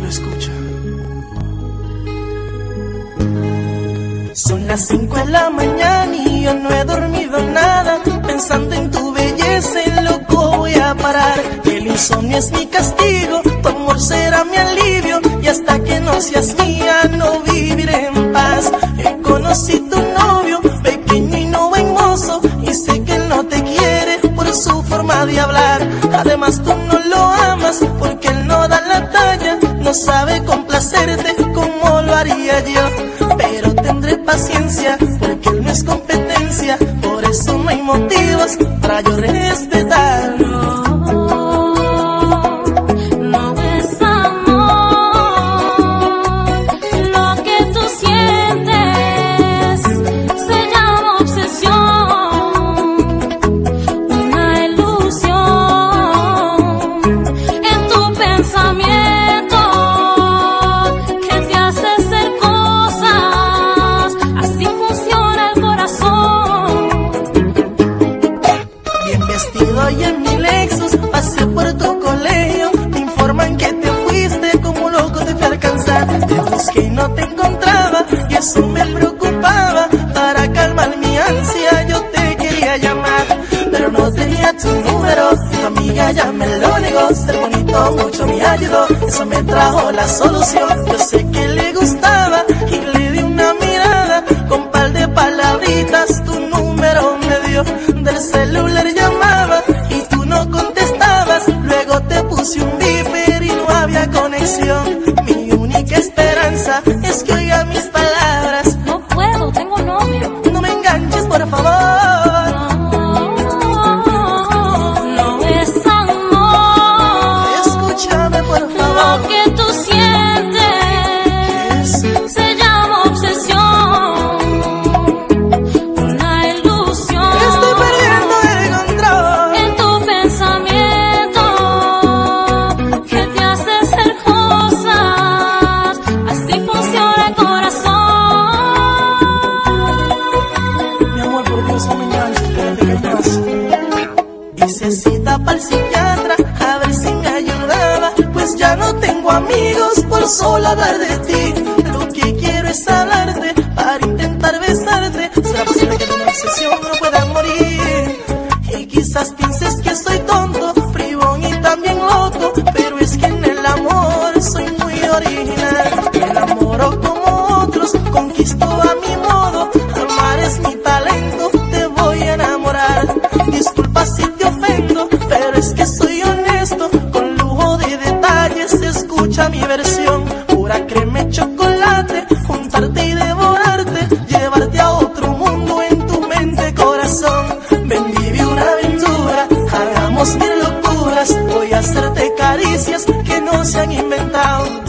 escucha. Son las 5 de la mañana y yo no he dormido nada, pensando en tu belleza, en loco voy a parar. El insomnio es mi castigo, tu amor será mi alivio, y hasta que no seas mía no viviré en paz. Conocí tu novio, pequeño y no buen mozo, y sé que él no te quiere por su forma de hablar. Además tú no lo amas porque él no da la talla, no sabe complacerte como lo haría yo. Pero tendré paciencia porque él no es competencia, por eso no hay motivos para yo respetarlo. Y en mi Lexus pasé por tu colegio, me informan que te fuiste, como loco te fui a alcanzar. Te busqué y no te encontraba, y eso me preocupaba. Para calmar mi ansia yo te quería llamar, pero no tenía tu número, tu amiga ya me lo negó. Ser bonito mucho me ayudó, eso me trajo la solución. Yo sé que le gustaba y le di una mirada, con par de palabritas tu número me dio. Del celular llamaba y tú no contestabas, luego te puse un beeper y no había conexión. Mi única esperanza es que oiga mis palabras. No puedo, tengo novio. No me enganches, por favor. No es amor. Escúchame, por favor. Lo que tú sientes se llama obsesión, una ilusión. Estoy perdiendo el control en tu pensamiento, que te hace hacer cosas, así funciona el corazón. Mi amor, por Dios, no me enganches, espérate que hay más. Hice cita para el psiquiatra a ver si me ayudaba, pues ya no tengo amigos por solo hablar de ti. Lo que quiero es hablarte para intentar besarte. ¿Será posible que de una obsesión no pueda morir? Y quizás pienses que soy tonto, bribón y también loco, pero es que en el amor soy muy original. Me enamoro como otros, conquisto a mi modo. Amar es mi talento, te voy a enamorar. Disculpa si te ofendo, pero es que soy honesto, con lujo de detalles. Escucha mi versión: pura crema y chocolate, juntarte y devorarte, llevarte a otro mundo en tu mente, corazón. Ven, vive una aventura, hagamos mil locuras, voy a hacerte caricias que no se han inventado.